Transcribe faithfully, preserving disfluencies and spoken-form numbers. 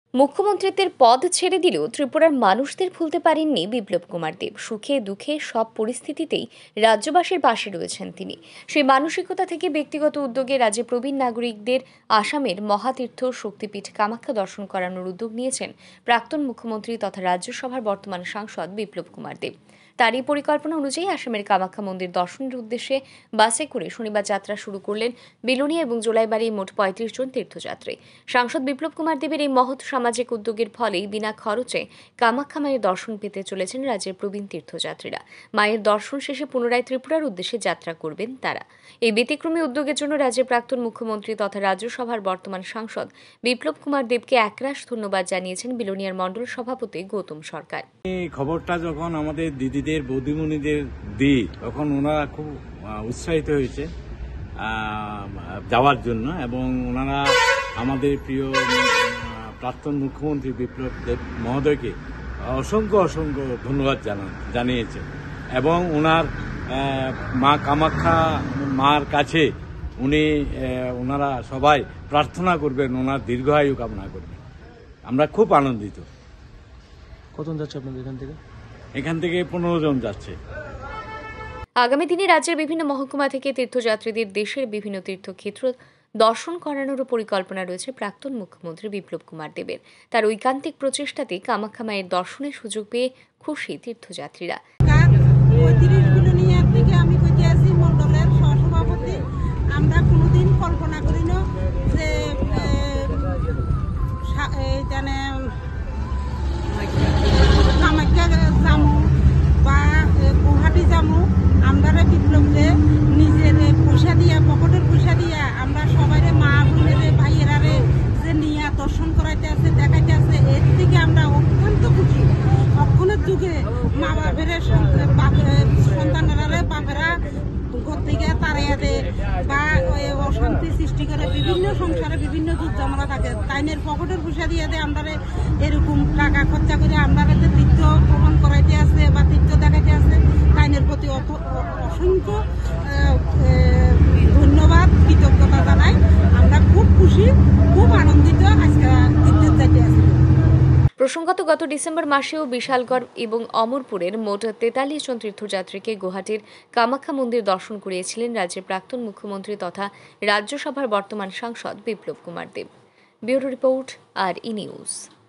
মুখ্যমন্ত্রীত্বের পদ ছেড়ে দিলেও ত্রিপুরার মানুষদের ভুলতে পারেননি বিপ্লব কুমার দেব। সুখে দুঃখে সব পরিস্থিতিতেই রাজ্যবাসীর পাশে রয়েছেন তিনি। সেই মানসিকতা থেকে ব্যক্তিগত উদ্যোগে রাজ্যে প্রবীণ নাগরিকদের আসামের মহাতীর্থ শক্তিপীঠ কামাখ্যা দর্শন করানোর উদ্যোগ নিয়েছেন প্রাক্তন মুখ্যমন্ত্রী তথা রাজ্যসভার বর্তমান সাংসদ বিপ্লব কুমার দেব। তারই পরিকল্পনা অনুযায়ী আসামের কামাখ্যা মন্দির দর্শনের উদ্দেশ্যে বাসে করে শনিবার যাত্রা শুরু করলেন বিলোনিয়া এবং জোলাইবাড়ির মোট পঁয়ত্রিশ জন তীর্থযাত্রী। সাংসদ বিপ্লব কুমার দেবের এই মহৎ সামাজিক উদ্যোগের ফলেই বিনা খরচে কামাখ্যা মায়ের দর্শন পেতে চলেছেন রাজ্যের প্রবীণ তীর্থযাত্রীরা। মায়ের দর্শন শেষে পুনরায় ত্রিপুরার উদ্দেশ্যে যাত্রা করবেন তারা। এই ব্যতিক্রমী উদ্যোগের জন্য রাজ্যের প্রাক্তন মুখ্যমন্ত্রী তথা রাজ্যসভার বর্তমান সাংসদ বিপ্লব কুমার দেবকে একরাশ ধন্যবাদ জানিয়েছেন বিলোনিয়ার মণ্ডল সভাপতি গৌতম সরকার। এই খবরটা যখন আমাদের দিদিদের বৌদিমণিদের দিই তখন ওনারা খুব উৎসাহিত হয়েছে যাওয়ার জন্য, এবং ওনারা আমাদের প্রিয় প্রাক্তন মুখ্যমন্ত্রী বিপ্লব দেব মহোদয়কে অসংখ্য অসংখ্য ধন্যবাদ জানান জানিয়েছেন এবং ওনার মা কামাখ্যা মার কাছে উনি ওনারা সবাই প্রার্থনা করবেন, ওনার দীর্ঘায়ু কামনা করবেন। আমরা খুব আনন্দিত। কতজন যাচ্ছে আপনাদের এখান থেকে? এখান থেকে পনেরো জন যাচ্ছে। আগামী দিনে রাজ্যের বিভিন্ন মহকুমা থেকে তীর্থযাত্রীদের দেশের বিভিন্ন তীর্থক্ষেত্র দর্শন করানোর পরিকল্পনা রয়েছে প্রাক্তন মুখ্যমন্ত্রী বিপ্লব কুমার দেবের। তার ঐকান্তিক প্রচেষ্টাতে কামাখ্যা মায়ের দর্শনের সুযোগ পেয়ে খুশি তীর্থযাত্রীরা। আমি কইতে আছি মন্ডলের সহসভাপতি, আমরা কোনোদিন কল্পনা করি না যে কামাখ্যা যামু বা গুয়াহাটি যামু। আমরা বিপ্লবকে নিজের পয়সা দিয়া পকেটের পয়সা দিয়া আমরা সবাই মা বোনেরে ভাইয়েরারে যে নিয়ে দর্শন করাইতে আছে দেখাইতে আছে, এর থেকে আমরা অত্যন্ত খুশি। অক্ষণের যুগে মা বাপের সন্তানেরা বাপেরা ঘর থেকে তাড়াইয়া দেয় বা অশান্তি সৃষ্টি করে, বিভিন্ন সংসারে বিভিন্ন যুদ্ধ আমরা থাকে, তাইনের পকেটের পয়সা দিয়ে দেয় আমরা এরকম টাকা খরচা করে আমরা তীর্থ ভ্রমণ করাইতে আছে বা তীর্থ দেখাইতে আছে। তাইনের প্রতি অসংখ্য ধন্যবাদ, কৃতজ্ঞতা জানাই। আমরা খুব খুশি, খুব আনন্দিত আজকে তীর্থ যাইতে আছি। প্রসঙ্গত গত ডিসেম্বর মাসেও বিশালগড় এবং অমরপুরের মোট তেতাল্লিশ জন তীর্থযাত্রীকে গুয়াহাটির কামাখ্যা মন্দির দর্শন করিয়েছিলেন রাজ্যের প্রাক্তন মুখ্যমন্ত্রী তথা রাজ্যসভার বর্তমান সাংসদ বিপ্লব কুমার দেব। ব্যুরো রিপোর্ট, আর ই নিউজ।